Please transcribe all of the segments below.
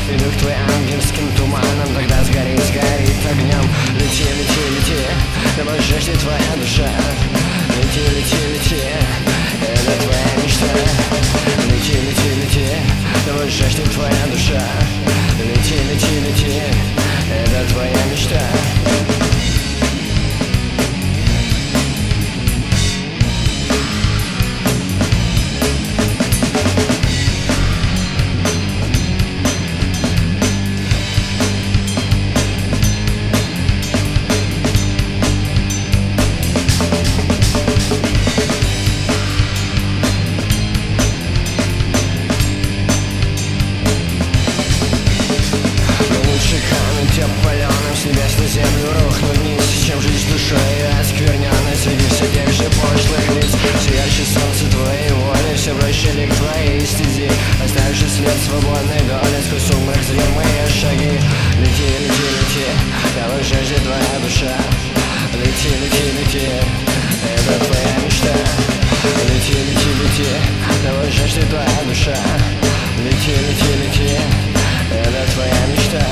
Иду к твоим ангельским туманам, тогда сгорит, сгорит огнем. Лети, лети, лети, давай жаждет твоя душа. Лети, лети, лети, это твоя мечта. Лети, лети, лети, давай жаждет твоя душа. Лети, лети, лети, это твоя мечта. Паленым с небес на землю рухнуть вниз, чем жизнь душой осквернена среди все тех же пошлых лиц. Все ярче солнце твоей воли, все проще лик твоей стези. Оставь же след свободной доли, сквозь сумрак зримые шаги. Лети, лети, лети, давай жаждет твоя душа. Лети, лети, лети, это твоя мечта. Лети, лети, лети, давай жаждет твоя душа. Лети, лети, лети, это твоя мечта.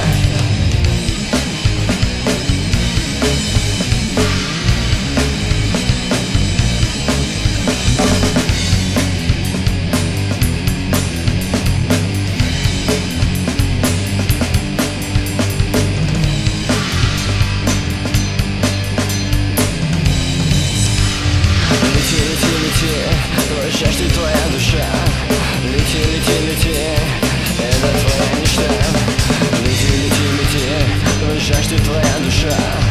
Жаждет твоя душа. Лети, лети, лети, это твоя мечта. Лети, лети, лети, жаждет твоя душа.